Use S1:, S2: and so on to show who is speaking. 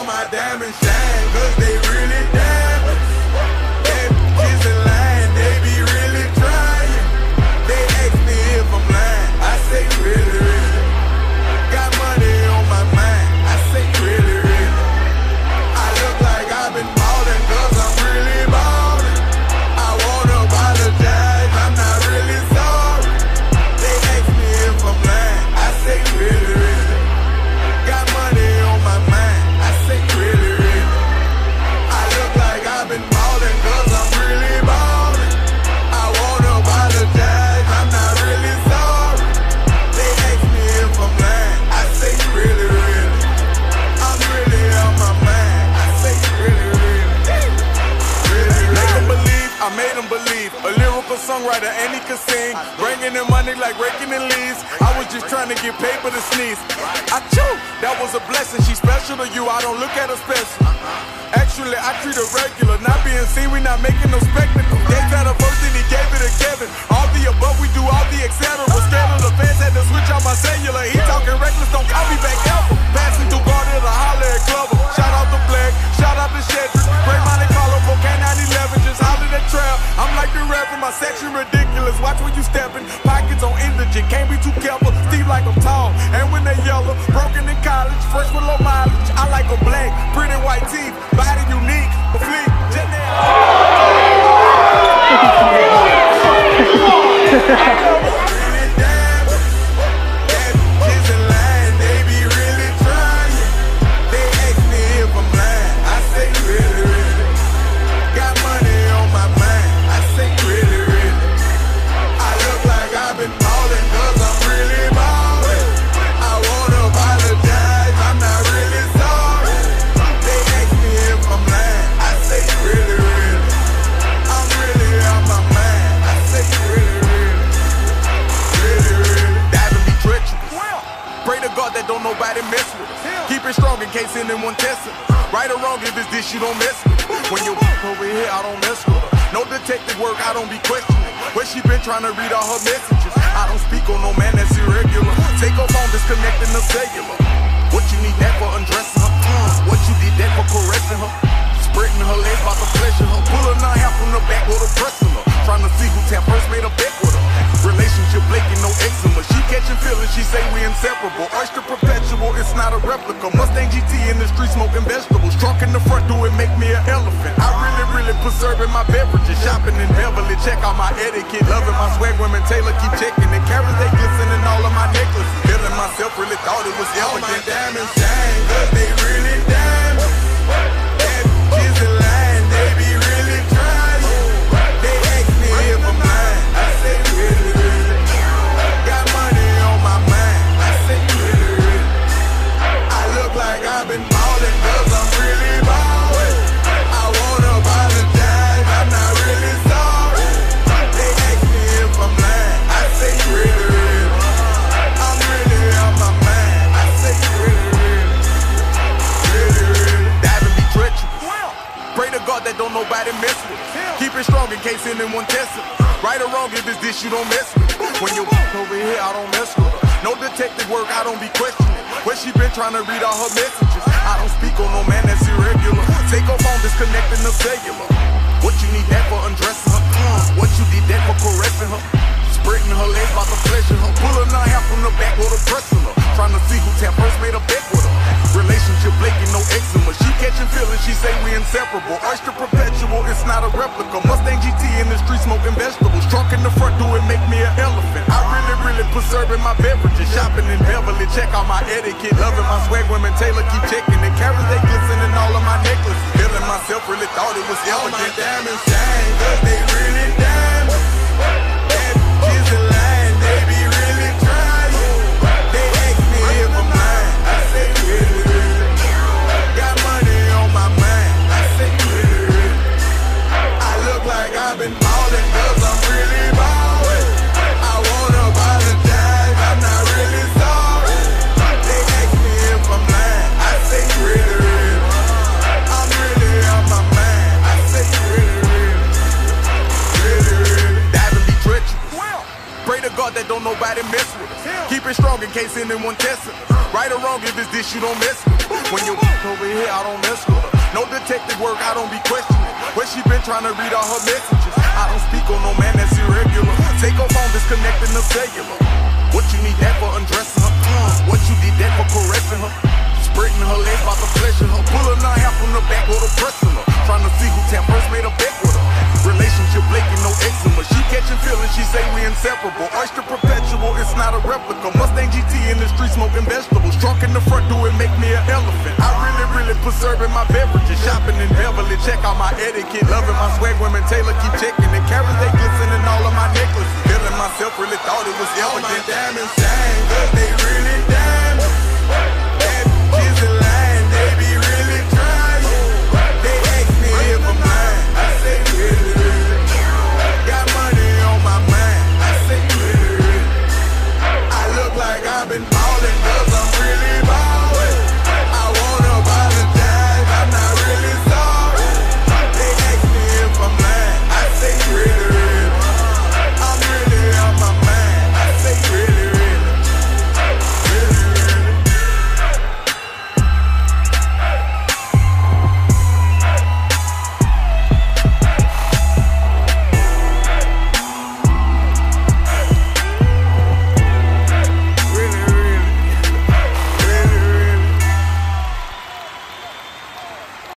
S1: all my diamonds shine, cause they really diamonds. That bitches in line, they be really trying. They ask me if I'm lying, I say really, really. Got money on my mind, I say really, really. I look like I've been ballin' cause I'm really ballin'. I wanna apologize, I'm not really sorry. They ask me if I'm lying, I say really, really. Got money on my mind, I say really, really. I look like I've been ballin' cause I'm really ballin'. I wanna apologize, I'm not really sorry. They ask me if I'm lying, I say really, really. I'm really on my mind, I say really, really. Really, really. Make them believe, I made them believe. A lyrical songwriter and he could sing, bringing in money like raking in leaves. I was just trying to get paper to sneeze. I chew, that was a blessing. She's special to you, I don't look at her special. Actually, I treat her regular. Not being seen, we not making no spectacle. Gave that a verse and he gave it to Kevin. All the above, we do all the etc. Scared of the fans, had to switch out my cellular. He talking reckless, don't call me back ever. Passing through Garden to holler at Glover. Shout out to Black, shout out to Shedrick. Great Monte Carlo, K911, just holler that trail. I'm like the rap in my section, ridiculous. Watch where you stepping, pockets on indigent. Can't be too careful, Steve like I'm tall. And when they yellow, broken in college, fresh with low mileage. I like a black, pretty white teeth, body unique, a fleek, strong in case anyone tests it. Right or wrong, if it's this, you don't mess with it. When you walk over here, I don't mess with her. No detective work, I don't be questioning. Where she been trying to read all her messages. I don't speak on no man that's irregular. Take her phone, disconnecting the cellular. What you need that for undressing her? What you did that for caressing her? Spreading her legs about to pleasure her. Pulling her hair from the back or the pressing her. Trying to see who tap first made a bet with her. Relationship flaking, no eczema. She catching feelings, she say we inseparable. Oyster perpetual, it's not a replica. Mustang GT in the street smoking vegetables. Trunk in the front, do it make me an elephant. I really preserving my beverages. Shopping in Beverly, check out my etiquette. Loving my swag, women Taylor keep checking it. Carrots, they glistening all of my necklaces. Feeling myself, really thought it was elegant. All my diamonds shine, cause they really diamonds. That bitches in line, they be really trying. They ask me if I'm lying, I say really, really. Got money on my mind, I say really, really. I look like I've been ballin' cause I'm really ballin'. I wanna apologize, I'm not really sorry. They ask me if I'm lying, I say really, really. I'm really on my mind, I say really, really. Really, really. Diving be treacherous. Pray to God that don't nobody mess with us. Keep it strong in case anyone tests it. Right or wrong, if it's this, you don't mess with it. When you walk over here, I don't mess with her. No detective work, I don't be questioning. Where she been trying to read all her messages. I don't speak on no man that's irregular. Take her phone, disconnecting the cellular. What you need that for undressing her? What you did that for caressing her? Spreading her legs about to pleasure her. Pulling her hair from the back or the pressing her. Trying to see who tap first made a bet with her. Relationship flaking, no eczema. She catching feelings, she say we inseparable. Oyster perpetual, it's not a replica. Mustang GT in the street smoking vegetables. Trunk in the front, do it make me an elephant. I really preserving my beverages. Shopping in Beverly, check out my etiquette. Loving my swag, women Taylor keep checking it. Carrots, they glistening all of my necklaces. Feeling myself, really thought it was elegant. All my diamonds shine, cause they really diamonds. That bitches in line, they be really trying. They ask me if I'm lying, I say really, really. Got money on my mind, I say really, really. I look like I've been ballin' cause I'm really ballin'. I wanna apologize, I'm not really sorry. They ask me if I'm lying, I say really, really. I'm really on my mind, I say really, really. Really, really. Diving be treacherous. Pray to God that don't nobody mess with us. Keep it strong in case anyone tests it. Right or wrong, if it's this, you don't mess with it. When you over here, I don't mess with her. No detective work, I don't be questioning. Where she been trying to read all her messages. I don't speak on no man that's irregular. Take her phone, disconnecting the cellular. What you need that for undressing her? What you did that for caressing her? Spreading her legs about to pleasure her. Pulling her hair from the back or the pressing her. Trying to see who tap first made a bet with her. Relationship flaking, no eczema. She catching feelings, she say we inseparable. Oyster perpetual, it's not a replica. Mustang GT in the street smoking vegetables. Drunk in the front, do it make me an elephant. I really preserving my beverages. Shopping in Beverly, check out my etiquette. Loving my swag, women Taylor keep checking it. Carrots, they glistening all of my necklaces. Feeling myself, really thought it was evident. All my diamonds shine, cause they really diamonds. Bad kids in line, they be really trying. They ask me if I'm mine. I say really. Got money on my mind. I say really. I look like I've been